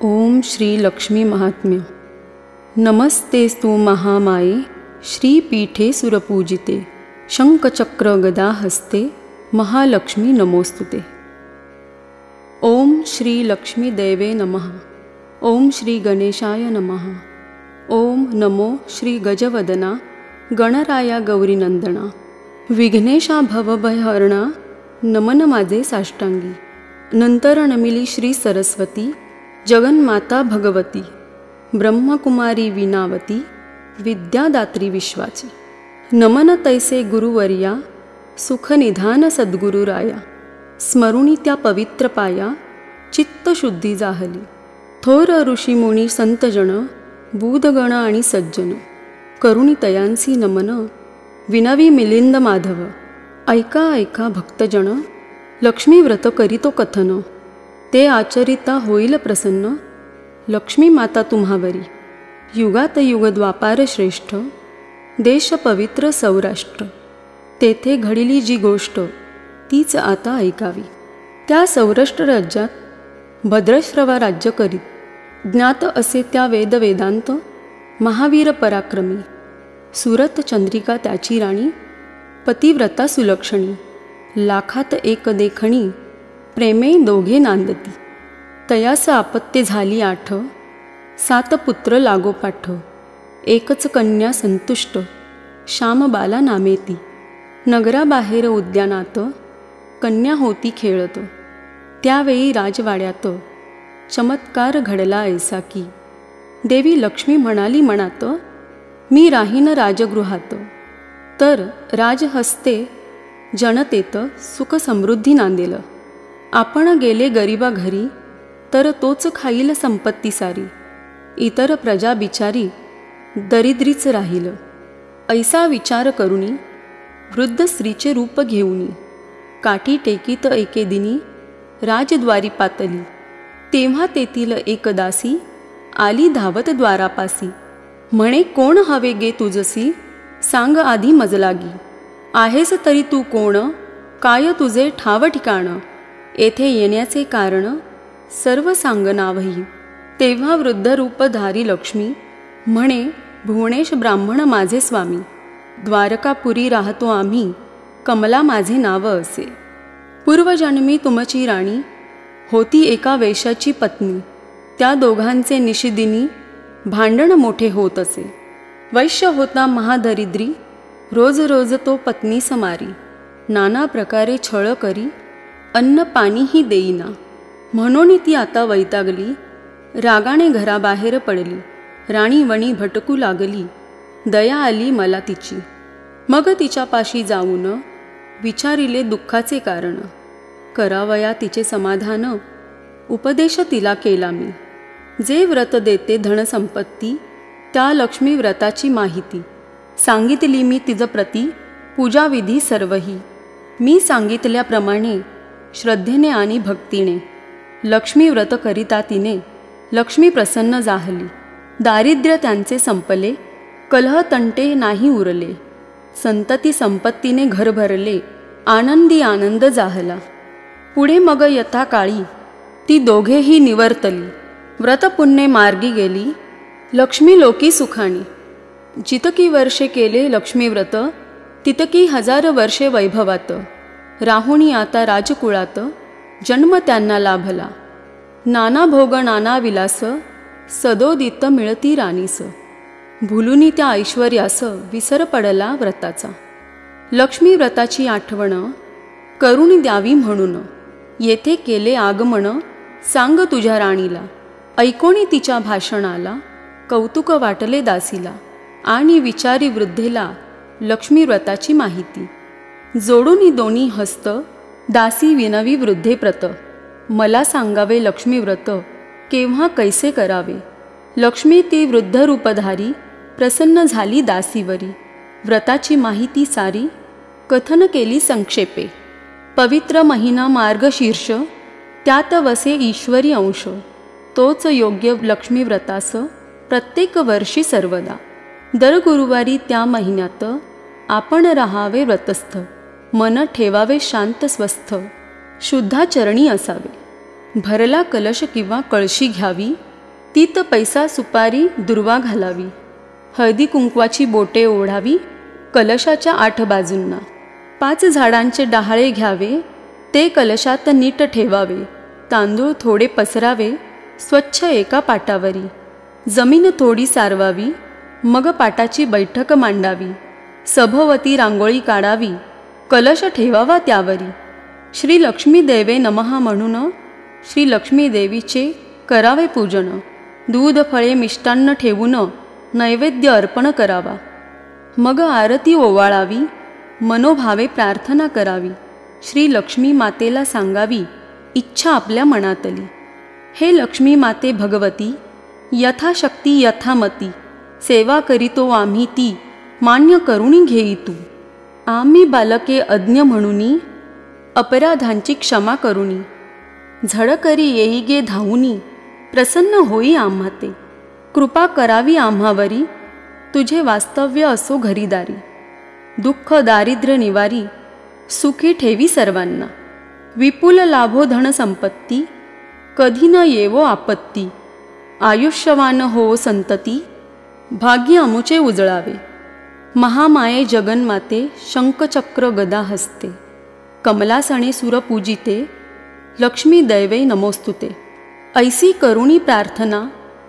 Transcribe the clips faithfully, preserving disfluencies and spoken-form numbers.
ओम श्री लक्ष्मी महात्म्य। नमस्तेस्तु महामाये श्रीपीठे सुरपूजिते शंखचक्र गदा हस्ते महालक्ष्मी नमोस्तुते। ओम श्री लक्ष्मी देवे नमः। ओम श्री गणेशाय नमः। ओम नमो श्री गजवदना गणराया गौरीनंदना विघ्नेशा भवभयहरणा नमन माझे साष्टांगी। नंतर नमिली श्री सरस्वती जगन्माता भगवती ब्रह्मकुमारी विनावती विद्यादात्री विश्वाची। नमन तैसे गुरुवर्या सुखनिधान सद्गुरुराया। स्मरुणी त्या पवित्र पाया चित्तशुद्धी जाहली। थोर ऋषीमुनी संतजन बुधगण आणि सज्जन करुणी तयांसी नमन विनवी मिलिंद माधव। ऐका ऐका भक्तजन लक्ष्मी व्रत करीतो कथन। ते आचरिता होईल प्रसन्न लक्ष्मी माता तुम्हावरी। युगात युग द्वापार श्रेष्ठ देश पवित्र सौराष्ट्र। तेथे घडिली जी गोष्ट तीच आता ऐकावी। त्या सौराष्ट्र राज्यात भद्रश्रवा राज्य करीत ज्ञात असे त्या वेद वेदांत महावीर पराक्रमी। सुरत चंद्रिका त्याची राणी पतिव्रता सुलक्षणी। लाखात एक देखणी प्रेमे दोघे नांदती। तयास आपत्य झाली आठ सात पुत्र लागोपाठ। एकच कन्या संतुष्ट श्यामबाला नामेती। नगराबाहेर उद्यानात कन्या होती खेळत। त्यावेळी राजवाड्यात चमत्कार घडला ऐसा की देवी लक्ष्मी म्हणाली मनात मी राहीन राजगृहात। तर राजहस्ते जनतेत सुख समृद्धी नांदेल। आपण गेले गरिबा घरी तर तोच खाईल संपत्ती सारी। इतर प्रजा बिचारी दरिद्रीच राहील। ऐसा विचार करुनी वृद्ध स्त्रीचे रूप घेऊनी काठी टेकीत एके दिनी राजद्वारी पातली। तेव्हा तेथील एक दासी आली धावत द्वारापासी। म्हणे कोण हवे गे तुझसी सांग आधी मजलागी। आहेस तरी तू कोण काय तुझे ठाव ठिकाण। येथे येण्याचे कारण सर्व सांगनावही। तेव्हा वृद्ध रूपधारी लक्ष्मी म्हणे भुवनेश ब्राह्मण माझे स्वामी। द्वारकापुरी राहतो आम्ही कमला माझे नाव असे। पूर्वजन्मी तुमची राणी होती एका वेश्याची पत्नी। त्या दोघांचे निशिदिनी भांडण मोठे होत असे। वैश्य होता महादरिद्री रोज रोज तो पत्नी समारी। नाना प्रकारे छळ करी अन्न पाणीही देईना। म्हणून ती आता वैतागली रागाने घराबाहेर पडली। राणी वणी भटकू लागली दया आली मला तिची। मग तिच्यापाशी जाऊन विचारिले दुःखाचे कारण। करावया तिचे समाधान उपदेश तिला केला मी। जे व्रत देते धनसंपत्ती त्या लक्ष्मी व्रताची माहिती। सांगितली मी तिज प्रती पूजाविधी सर्वही। मी सांगितल्याप्रमाणे श्रद्धेने आणि भक्तीने लक्ष्मी व्रत करिता तिने लक्ष्मी प्रसन्न जाहली। दारिद्र्य त्यांचे संपले कलह तंटे नाही उरले। संतती संपत्तीने घर भरले आनंदी आनंद जाहला। पुढे मग यथाकाळी ती दोघेही निवर्तली। व्रतपुण्ये मार्गी गेली लक्ष्मी लोकी सुखाणी। जितकी वर्षे केले लक्ष्मी व्रत तितकी हजार वर्षे वैभवात। राहुणी आता राजकुळात जन्म त्यांना लाभला। नाना भोग नाना विलास सदोदित मिळती राणीस। भुलुनी त्या ऐश्वर्यास विसर पडला व्रताचा। लक्ष्मी व्रताची आठवण करुणी द्यावी म्हणून येथे केले आगमन सांग तुझ्या राणीला। ऐकोणी तिच्या भाषणाला कौतुक वाटले दासीला। आणि विचारी वृद्धेला लक्ष्मी व्रताची माहिती। जोडूनी दोन्ही हस्त दासी विनवी वृद्धे प्रत। मला सांगावे लक्ष्मी व्रत केव्हा कैसे करावे। लक्ष्मी ती वृद्ध रूपधारी प्रसन्न झाली दासीवरी। व्रताची माहिती सारी कथन केली संक्षेपे। पवित्र महिना मार्गशीर्ष त्यात वसे ईश्वरी अंश। तोच योग्य लक्ष्मी व्रतास प्रत्येक वर्षी सर्वदा। दर गुरुवारी त्या महिन्यात आपण राहावे व्रतस्थ। मन ठेवावे शांत स्वस्थ शुद्धाचरणी असावे। भरला कलश किंवा कळशी घ्यावी तीत पैसा सुपारी दुर्वा घालावी, हळदी कुंकवाची बोटे ओढावी कलशाच्या आठ बाजूंना, पाच झाडांचे डहाळे घ्यावे ते कलशात नीट ठेवावे, तांदूळ थोडे पसरावे स्वच्छ एका पाटावरी, जमीन थोडी सारवावी मग पाटाची बैठक मांडावी, सभोवती रांगोळी काढावी कलश ठेवावा त्यावरी, श्री लक्ष्मी देवे नमः म्हणून श्री लक्ष्मी देवीचे करावे पूजन, दूध फळे मिष्टान्न ठेवून नैवेद्य अर्पण करावा, मग आरती ओवाळावी मनोभावे प्रार्थना करावी, श्री लक्ष्मी मातेला सांगावी इच्छा आपल्या मनातली, हे लक्ष्मी माते भगवती यथाशक्ती यथामती, सेवा करीतो आम्ही ती मान्य करुणी घेई तू, आम्ही बालके अज्ञ म्हणूनी अपराधांची क्षमा करुणी, झडकरी येई गे धावुनी प्रसन्न होई आम्हा ते, कृपा करावी आम्हावरी तुझे वास्तव्य असो घरीदारी, दुःख दारिद्र्य निवारी सुखी ठेवी सर्वांना, विपुल लाभो धन संपत्ती कधी न येवो आपत्ती, आयुष्यवान हो संतती भाग्य अमुचे उजळावे, महामाये जगन्माते शंखचक्र गदा हस्ते, कमलासणे सुर पूजिते लक्ष्मी दैवे नमोस्तुते, ऐसी करुणी प्रार्थना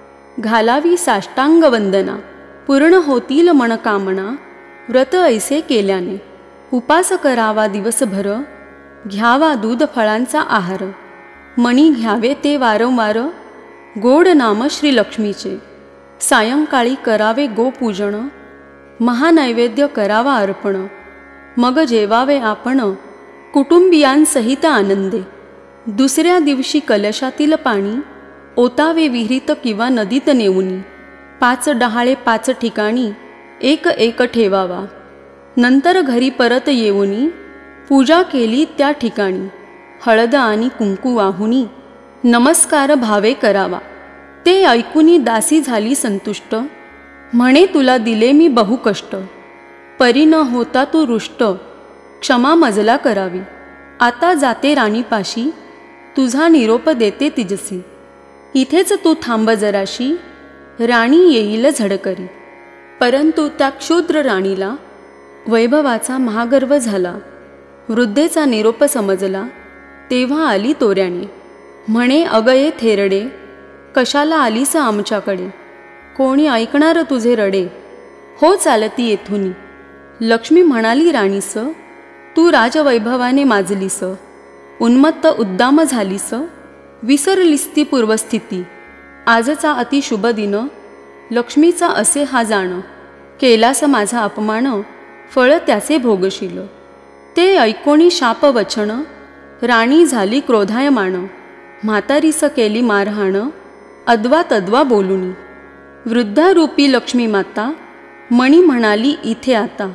घालावी साष्टांग वंदना, पूर्ण होतील मनकामना व्रत ऐसे केल्याने, उपास करावा दिवसभर घ्यावा दूध फळांचा आहार, मणी घ्यावे ते वारंवार गोड नाम श्री लक्ष्मीचे, सायंकाळी करावे गोपूजन महानैवेद्य करावा अर्पण, मग जेवावे आपण कुटुंबियांसहित आनंदे, दुसऱ्या दिवशी कलशातील पाणी ओतावे विहिरीत किंवा नदीत नेऊनी, पाच डहाळे पाच ठिकाणी एक एक ठेवावा, नंतर घरी परत येऊनी पूजा केली त्या ठिकाणी, हळद आणि कुंकू वाहुनी नमस्कार भावे करावा, ते ऐकुनी दासी झाली संतुष्ट, म्हणे तुला दिले मी बहुकष्ट, परी न होता तू रुष्ट क्षमा मजला करावी, आता जाते राणीपाशी तुझा निरोप देते तिजसी, इथेच तू थांब जराशी राणी येईल झडकरी, परंतु त्या क्षुद्र राणीला वैभवाचा महागर्व झाला, वृद्धेचा निरोप समजला तेव्हा आली तोऱ्याने, म्हणे अगये थेरडे कशाला आलीस आमच्याकडे, कोणी ऐकणार तुझे रडे, हो चालती येथुनी, लक्ष्मी म्हणाली राणीस तू राजवैभवाने माजलीस, उन्मत्त उद्दाम झालीस, विसरलीस ती पूर्वस्थिती, आजचा अतिशुभ दिन लक्ष्मीचा असे हा जाण, केलास माझा अपमान फळ त्याचे भोगशील, ते ऐकोणी शाप वचन राणी झाली क्रोधायमाण, म्हातारीस केली मारहाण अद्वा तद्वा बोलुनी, वृद्धारूपी लक्ष्मी माता मणी म्हणाली इथे आता,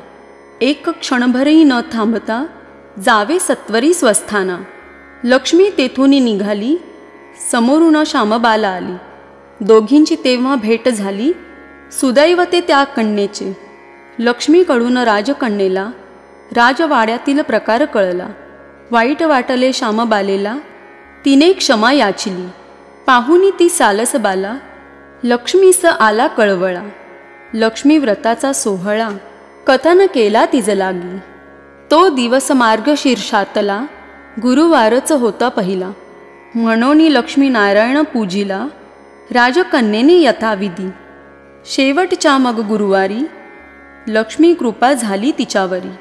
एक क्षणभरही न थांबता जावे सत्वरी स्वस्थाना, लक्ष्मी तेथून निघाली समोरून श्यामबाला आली, दोघींची तेव्हा भेट झाली सुदैवते त्या कन्येचे, लक्ष्मीकडून राजकन्येला राजवाड्यातील प्रकार कळला, वाईट वाटले श्यामबालेला तिने क्षमा याचिली, पाहुनी ती सालस बाला लक्ष्मीस आला कळवळा, लक्ष्मी व्रताचा सोहळा कथन केला तिज लागी, तो दिवस मार्गशीर्षातला गुरुवारच होता पहिला, म्हणून लक्ष्मी नारायण पूजिला राजकन्येने यथाविधी, शेवटच्या मग गुरुवारी लक्ष्मी कृपा झाली तिच्यावरी,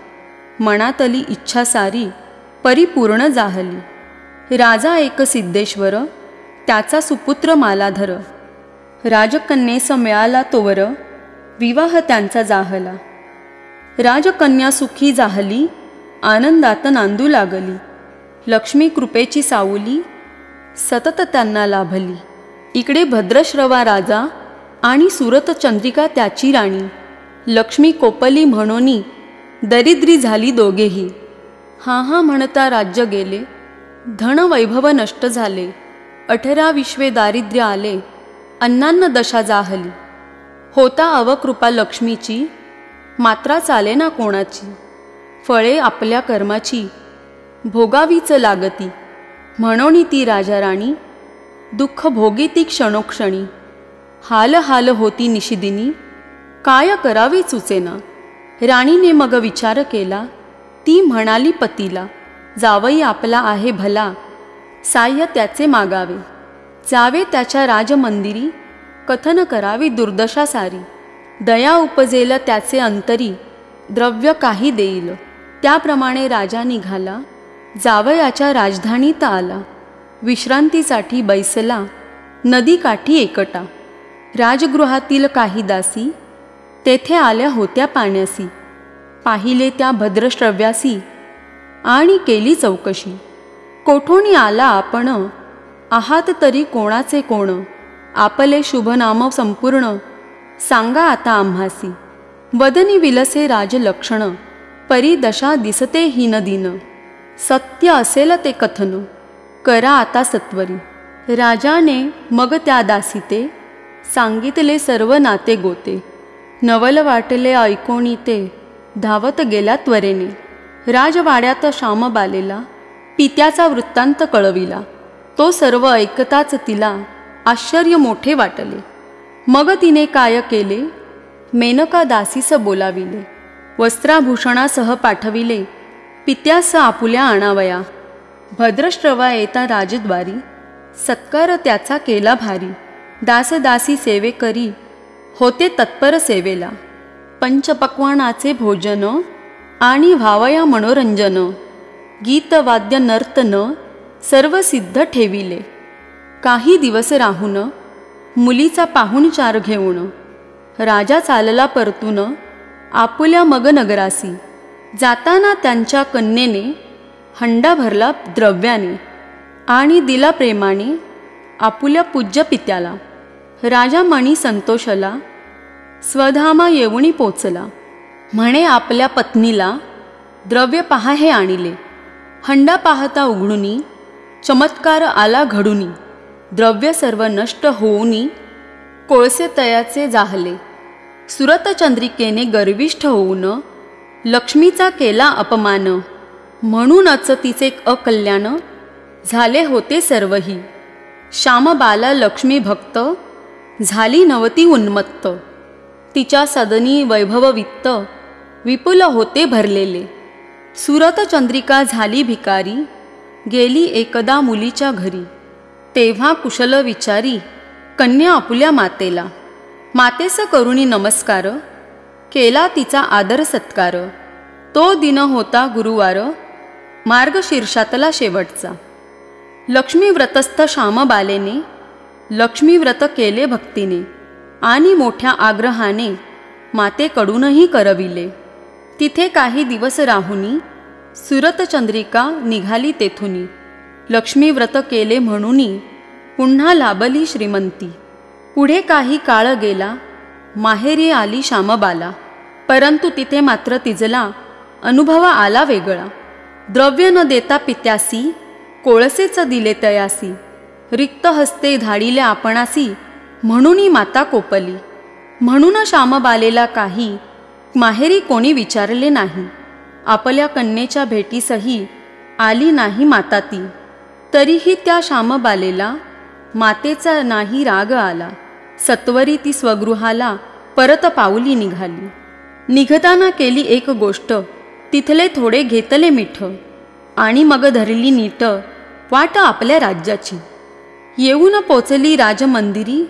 मनातली इच्छा सारी परिपूर्ण जाहली, राजा एक सिद्धेश्वर त्याचा सुपुत्र मालाधर, राजकन्येस मिळाला तोवर विवाह त्यांचा जाहला, राजकन्या सुखी जाहली आनंदात नांदू लागली, लक्ष्मी कृपेची सावली सतत त्यांना लाभली, इकडे भद्रश्रवा राजा आणि सुरत चंद्रिका त्याची राणी, लक्ष्मी कोपली म्हणोनी दरिद्री झाली दोघेही, हा हा म्हणता राज्य गेले धन वैभव नष्ट झाले, अठरा विश्वे दारिद्र्य आले अन्नान्न दशा जाहली, होता अवकृपा लक्ष्मीची मात्रा चाले ना कोणाची, फळे आपल्या कर्माची भोगावीच लागती, म्हणून ती राजा राणी दुःख भोगी ती क्षणोक्षणी, हाल हाल होती निशिदिनी, काय करावे सुचेना. राणीने मग विचार केला. ती म्हणाली पतीला, जावई आपला आहे भला, साह्य त्याचे मागावे. जावे त्याच्या राजमंदिरी, कथन करावी दुर्दशा सारी. दया उपजेल त्याचे अंतरी, द्रव्य काही देईल. त्याप्रमाणे राजा निघाला, जावयाच्या राजधानीत आला. विश्रांतीसाठी बैसला, नदीकाठी एकटा. राजगृहातील काही दासी तेथे आल्या होत्या पाण्यासी. पाहिले त्या भद्रश्रव्यासी, आणि केली चौकशी. कोठोनी आला आपण, आहात तरी कोणाचे कोण. आपले शुभनाम संपूर्ण, सांगा आता आम्हासी. वदनी विलसे राजलक्षण, परी दशा दिसते हीन दिन. सत्य असेल ते कथन, करा आता सत्वरी. राजाने मग त्या दासीते, सांगितले सर्व नाते गोते. नवल वाटले ऐकोणी ते, धावत गेला त्वरेने. राजवाड्यात श्यामबालेला, पित्याचा वृत्तांत कळविला. तो सर्व ऐकताच तिला आश्चर्य मोठे वाटले. मग तिने काय केले, मेनका दासीस बोलाविले. वस्त्राभूषणासह पाठविले, पित्यास आपुल्या आणावया. भद्रश्रवा येता राजद्वारी, सत्कार त्याचा केला भारी. दासदासी सेवे करी, होते तत्पर सेवेला. पंचपक्वानाचे भोजन, आणि व्हावया मनोरंजन. गीतवाद्य नर्तन, सर्व सिद्ध ठेविले. काही दिवस राहून, मुलीचा पाहुणचार घेऊन. राजा चालला परतून, आपुल्या मग नगरासी. जाताना त्यांच्या कन्येने, हंडा भरला द्रव्याने. आणि दिला प्रेमाने, आपुल्या पूज्य पित्याला. राजा मणी संतोषला, स्वधामा येऊनी पोचला. म्हणे आपल्या पत्नीला, द्रव्य पहा हे आणिले. हंडा पाहता उघडुनी, चमत्कार आला घडुनी. द्रव्य सर्व नष्ट होऊनी, कोळसे तयाचे जाहले. सुरतचंद्रिकेने गर्विष्ठ होऊन, लक्ष्मीचा केला अपमान. म्हणूनच तिचे अकल्याण, झाले होते सर्वही. श्यामबाला लक्ष्मी भक्त, झाली नवती उन्मत्त. तिच्या सदनी वैभववित्त, विपुल होते भरलेले. सुरतचंद्रिका झाली भिकारी, गेली एकदा मुलीच्या घरी. तेव्हा कुशल विचारी, कन्या आपुल्या मातेला. मातेस करुणी नमस्कार, केला तिचा आदर सत्कार. तो दिन होता गुरुवार, मार्गशीर्षातला शेवटचा. लक्ष्मीव्रतस्थ श्यामबालेने, लक्ष्मीव्रत केले भक्तीने. आणि मोठ्या आग्रहाने, मातेकडूनही करविले. तिथे काही दिवस राहुनी, सुरतचंद्रिका निघाली तेथुनी. लक्ष्मीव्रत केले म्हणूनी, पुन्हा लाभली श्रीमंती. पुढे काही काळ गेला, माहेरी आली श्यामबाला. परंतु तिथे मात्र तिजला अनुभव आला वेगळा. द्रव्य न देता पित्यासी, कोळसेच दिले तयासी. रिक्त हस्ते धाडिले आपणासी, म्हणूनी माता कोपली. म्हणून श्यामबालेला काही माहेरी कोणी विचारले नाही. आपल्या कन्येच्या भेटीसही आली नाही माता ती. तरीही त्या श्यामबालेला मातेचा नाही राग आला. सत्वरी ती स्वगृहाला परत पाऊली निघाली. निघताना केली एक गोष्ट, तिथले थोडे घेतले मीठ. आणि मग धरली नीट, वाट आपल्या राज्याची. येऊन पोचली राजमंदिरी,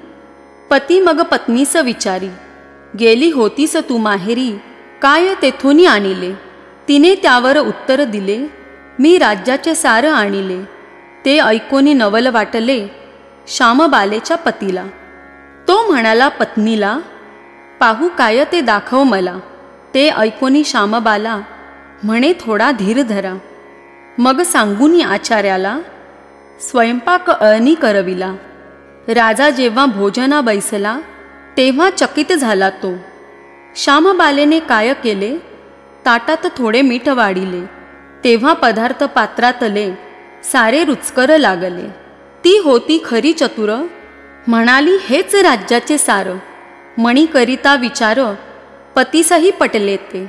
पती मग पत्नीस विचारी. गेली होतीस तू माहेरी, काय तेथुनी आणिले. तिने त्यावर उत्तर दिले, मी राज्याचे सार आणिले. ते ऐकोनी नवल वाटले श्यामबालेच्या पतीला. तो म्हणाला पत्नीला, पाहू काय ते दाखव मला. ते ऐकोनी श्यामबाला म्हणे थोडा धीर धरा. मग सांगूनी आचार्याला, स्वयंपाक अळणी करविला. राजा जेव्हा भोजना बैसला, तेव्हा चकित झाला तो. श्यामबालेने काय केले, ताटात थोडे मीठ वाढिले. तेव्हा पदार्थ पात्रातले सारे रुचकर लागले. ती होती खरी चतुर, म्हणाली हेच राज्याचे सार. मणीकरिता विचार, पतीसही पटले ते.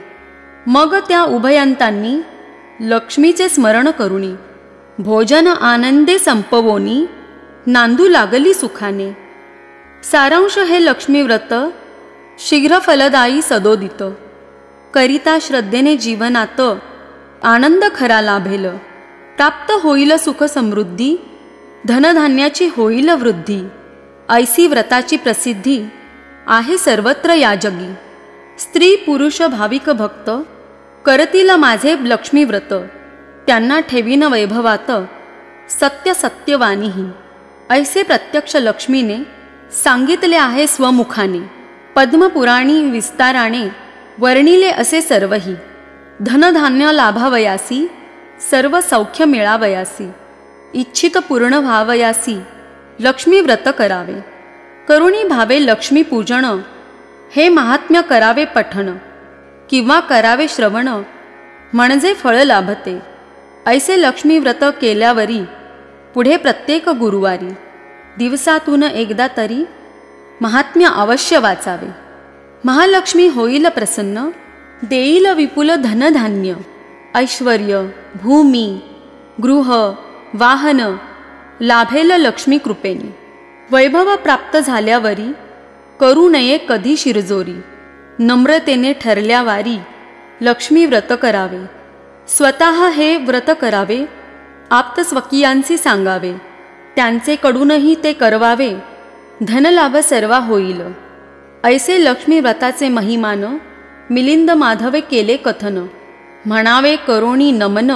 मग त्या उभयंतांनी लक्ष्मीचे स्मरण करुणी, भोजन आनंदे संपवोनी, नांदू लागली सुखाने. सारांश हे लक्ष्मी व्रत शीघ्र फलदायी सदोदित, करिता श्रद्धेने जीवनात आनंद खरा लाभेल, प्राप्त होईल सुख समृद्धी, धनधान्याची होईल वृद्धी, ऐसी व्रताची प्रसिद्धी आहे सर्वत्र या जगी। स्त्री पुरुष भाविक भक्त करतील माझे लक्ष्मी व्रत, त्यांना ठेवीन वैभवात सत्य सत्यवानीही, ऐसे प्रत्यक्ष लक्ष्मीने सांगितले आहे स्वमुखाने। पद्मपुराणी विस्ताराने वर्णिले असे सर्वही, धनधान्य लाभावयासी, सर्व सौख्य मिळावयासी, इच्छित पूर्ण व्हावयासी लक्ष्मी व्रत करावे। करुणी भावे लक्ष्मी पूजन, हे महात्म्य करावे पठण, किंवा करावे श्रवण, म्हणजे फळ लाभते। ऐसे लक्ष्मी व्रत केल्यावरी पुढे प्रत्येक गुरुवारी दिवसातून एकदा तरी महात्म्य अवश्य वाचावे। महालक्ष्मी होईल प्रसन्न, देईल विपुल धनधान्य, ऐश्वर्य, भूमी, गृह, वाहन लाभेल लक्ष्मी कृपेने। वैभव प्राप्त झाल्यावरी करू नये कधी शिरजोरी, नम्रतेने ठरल्यावारी लक्ष्मी व्रत करावे। स्वतः हे व्रत करावे, आप्तस्वकीयांसी सांगावे, त्यांचे कडूनही ते करवावे, धनलाभ सर्वा होईल। ऐसे लक्ष्मी व्रताचे महिमान मिलिंद माधवे केले कथन, म्हणावे करोणी नमन,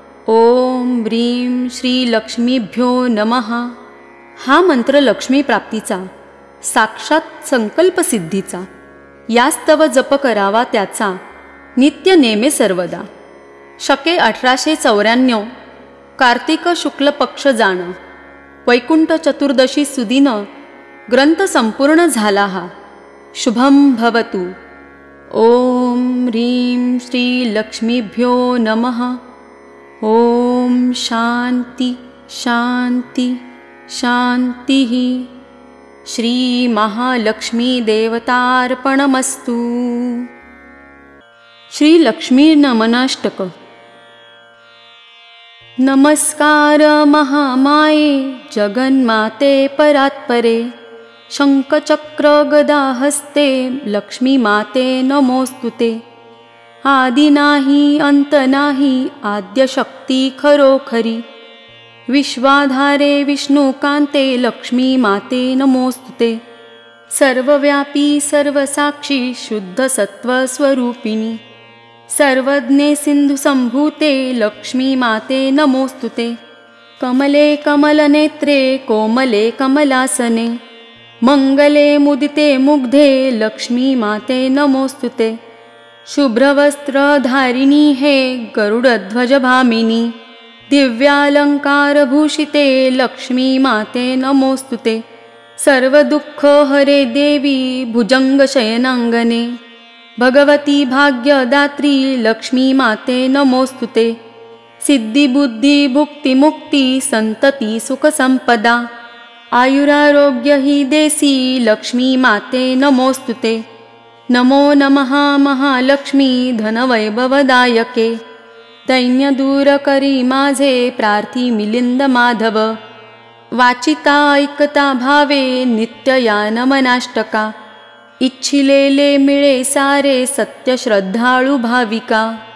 ओम ह्रीं श्री लक्ष्मीभ्यो नमः। हा मंत्र लक्ष्मी प्राप्तीचा, साक्षात संकल्प सिद्धीचा, यास्तव जप करावा त्याचा नित्य नेमे सर्वदा। शके अठराशे चौऱ्याण्णव कार्तिक शुक्ल पक्ष जाण, वैकुंठ चतुर्दशी सुदिन ग्रंथ संपूर्ण झाला हा। शुभम भवतु। ओम ह्रीं श्री लक्ष्मीभ्यो नमः। ओम शांति शांति शांतिः। श्री महालक्ष्मी देवतार्पणमस्तु। श्री लक्ष्मी नमनाष्टक। नमस्कार महामाये जगन्माते परात्परे, शंखचक्र गदा हस्ते लक्ष्मी माते नमोस्तुते। आदि नाही अंत नाही आद्य शक्ती खरोखरी, विश्वाधारे विष्णुकांते लक्ष्मी माते नमोस्तुते। सर्वव्यापी सर्वसाक्षी शुद्ध सत्व स्वरूपिणी, सर्वज्ञे सिंधु संभूते लक्ष्मी माते नमोस्तुते। कमले कमलनेत्रे कोमले कमलासने, मंगले मुदिते मुग्धे लक्ष्मी माते नमोस्तुते। शुभ्रवस्त्रधारिणी हे गरुडध्वज भामिनी, दिव्यालंकारभूषिते लक्ष्मी माते नमोस्तुते। सर्वदुःख हरे देवी भुजंगशयनांगने, भगवती भाग्यदात्री लक्ष्मी माते नमोस्तुते। सिद्धि बुद्धि भुक्ति मुक्ति संतति सुख संपदा, आयुरारोग्य ही देसी लक्ष्मी माते नमोस्तुते। नमो नमः महालक्ष्मी धनवैभवदायके, दैन्य दूर करी माझे प्रार्थी मिलिंद माधव। वाचिता ऐकता भावे नित्य या नमनाष्टका, इच्छिलेले मिळे सारे सत्य श्रद्धाळू भाविका।